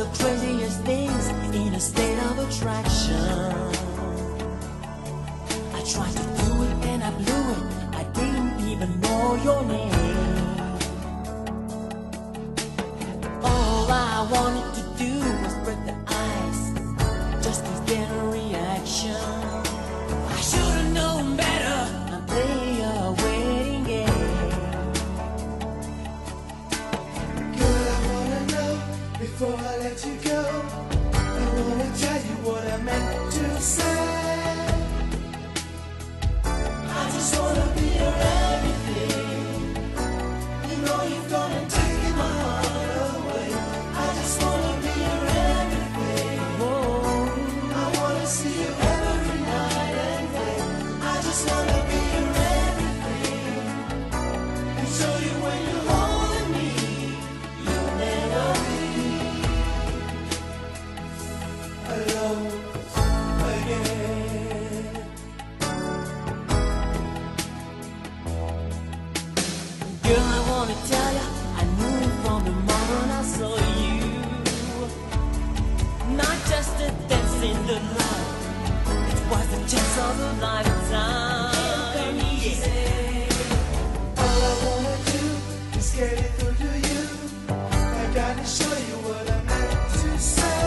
craziest things in a state of attraction. I tried to do it and I blew it. I didn't even know your name. All I wanted to do was break the ice, just to get a reaction. I should've known better and play a waiting game. Girl, I wanna know before I let you go. I wanna tell you what I meant to say. I just wanna be your everything. You know you're gonna take my heart away. I just wanna be your everything. I wanna see you every night and day. I just wanna be your everything. And show you when you're holding me, you'll never be alone again. Girl, I wanna tell ya, I knew from the moment I saw you. Not just a dance in the night, it was the chance of a lifetime. All I wanna do is get it through to you. I gotta show you what I meant to say.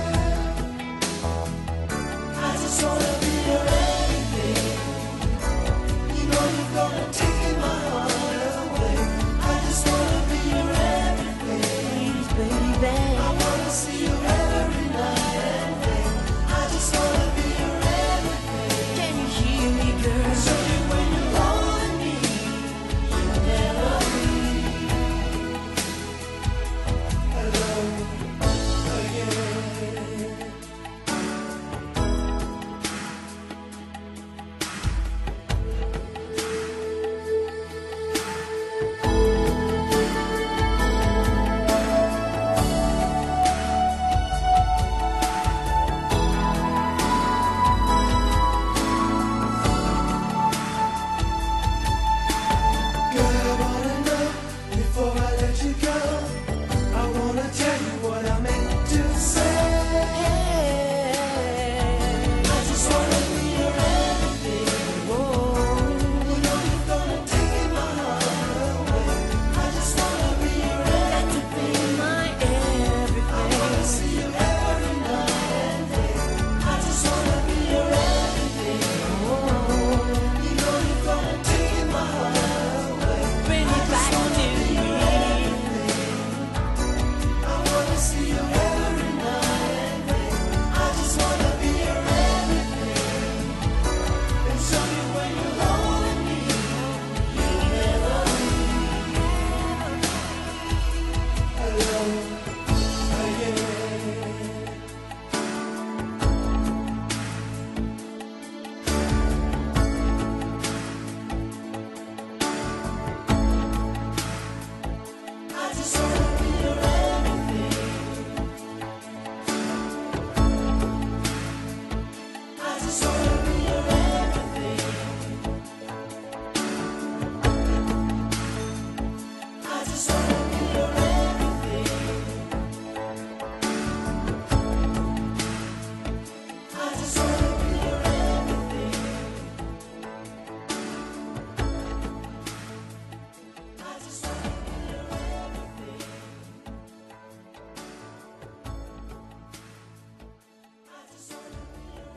I just wanna be your everything. You know you're gonna take my heart away. I just wanna be your everything. Please, baby. I wanna see you every night and day. I just wanna be your everything. Can you hear me, girl? Show you when you're holding me, you'll never be alone again. Girl, I wanna know before I let you go. I wanna tell you what I meant to say. I just wanna be your everything. You know you're gonna take my heart away. I just wanna be your everything. My I wanna everything. see you every night and day. I just wanna be your everything. You know you're gonna take my heart away. Bring it back to me. I wanna see you every night and day. I just wanna be your everything. And show you when you're holding me, you'll never be alone again. I just wanna be your everything. I just wanna be your everything. I just wanna be your everything. I just wanna be your everything. I just wanna be your everything. I just wanna be your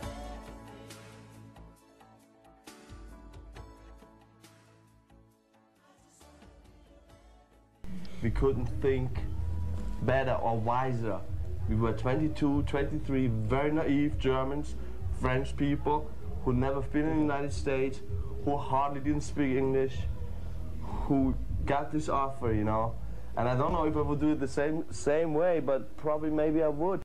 We couldn't think better or wiser. We were 22, 23, very naive Germans, French people who never been in the United States, who hardly didn't speak English, who got this offer, you know. And I don't know if I would do it the same way, but probably maybe I would.